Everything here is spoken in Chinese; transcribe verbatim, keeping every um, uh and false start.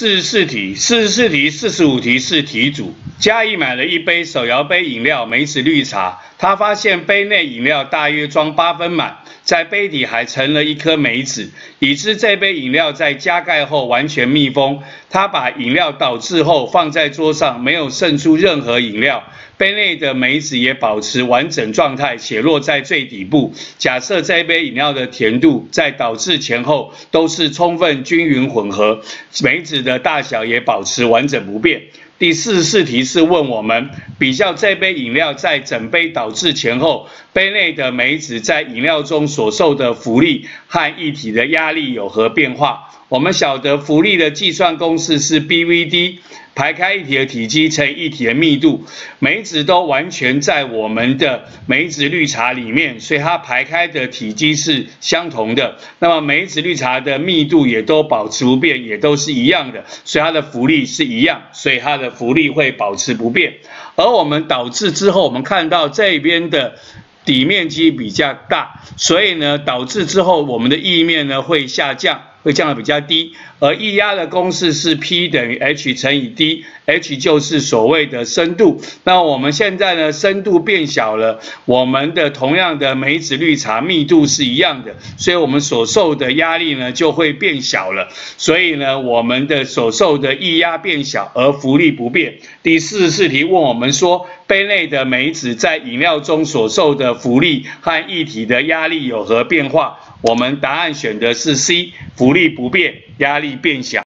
四十四题，四十四题、四十五题是题组。嘉义买了一杯手摇杯饮料梅子绿茶，他发现杯内饮料大约装八分满，在杯底还盛了一颗梅子，已知这杯饮料在加盖后完全密封。他把饮料倒置后放在桌上，没有渗出任何饮料，杯内的梅子也保持完整状态，且落在最底部。假设这杯饮料的甜度在倒置前后都是充分均匀混合，梅子的大小也保持完整不变。第四十四题是问我们比较这杯饮料在整杯倒置前后，杯内的梅子在饮料中所受的浮力和液体的压力有何变化？我们晓得浮力的计算公式是 B V D， 排开液体的体积乘以液体的密度。梅子都完全在我们的梅子绿茶里面，所以它排开的体积是相同的。那么梅子绿茶的密度也都保持不变，也都是一样的，所以它的浮力是一样，所以它的浮力会保持不变。而我们倒置之后，我们看到这边的底面积比较大，所以呢，倒置之后我们的液面呢会下降。会降得比较低，而液压的公式是 P 等于 H 乘以 D，H 就是所谓的深度。那我们现在呢，深度变小了，我们的同样的梅子绿茶密度是一样的，所以我们所受的压力呢就会变小了。所以呢，我们的所受的液压变小，而浮力不变。第四十四题问我们说，杯内的梅子在饮料中所受的浮力和液体的压力有何变化？我们答案选的是 C， 浮力不变，压力变小。